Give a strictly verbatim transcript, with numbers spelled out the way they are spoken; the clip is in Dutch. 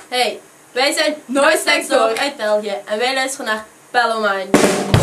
Hey, wij zijn Nooit Slechts Door uit België en wij luisteren naar Palomine.